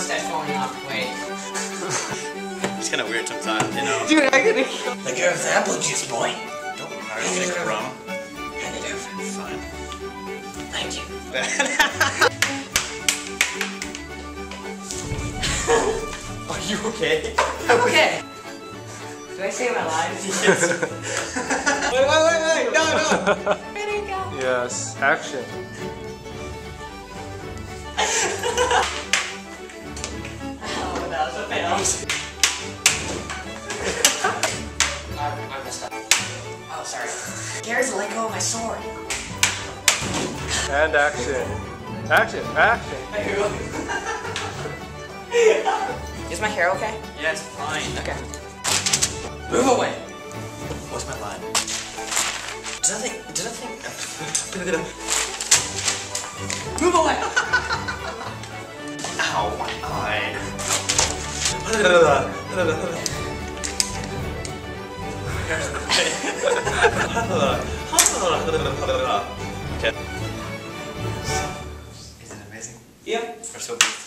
mustache falling off. Wait. It's kind of weird sometimes, you know. Dude, I gotta. Let go of the apple juice, boy. Don't hardly get a crumb. Hand it over. Fine. Thank you. Are you okay? I'm okay. Do I say my lines? Yes. Wait, no. Ready to go. Yes, action. Oh, that was a fail. I messed up. Oh, sorry. Garrett's let go of my sword. And action. Action. Is my hair okay? Yeah, it's fine. Okay. Move away. What's my line? Did I think? Move away. Ow, my eye. Okay. Isn't it amazing? Yep. We're so beautiful.